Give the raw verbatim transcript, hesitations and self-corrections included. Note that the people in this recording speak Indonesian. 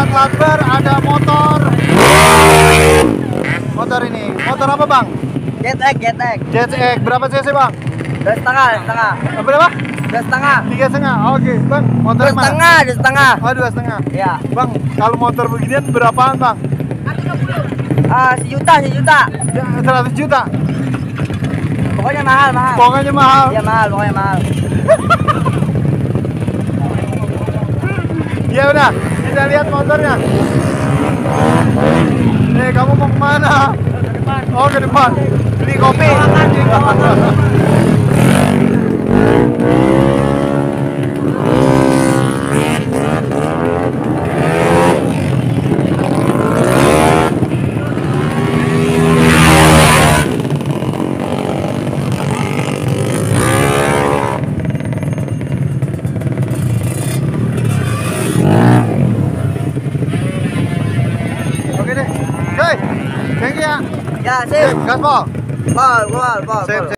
Bang Lakbar ada motor. Motor ini, motor apa Bang? Jetlag, jetlag. Jetlag, berapa cc Bang? Dua setengah, dua setengah. Berapa? Dua setengah. Tiga setengah, oke Bang. Dua Motornya mana? setengah, dua setengah. Oh dua setengah. Ya. Bang, kalau motor beginian berapaan Bang? Ah, sejuta, sejuta. Ya, seratus juta. Pokoknya mahal, mahal. Pokoknya mahal. Iya mahal, pokoknya mahal. Ya udah, kita lihat motornya. Nih, kamu mau kemana? Ke depan. Oh, ke depan. Beli kopi. Oke deh. Hey, thank you ya. Ya, sip. Gaspol. Pol, pol, pol. Sip, pol. sip.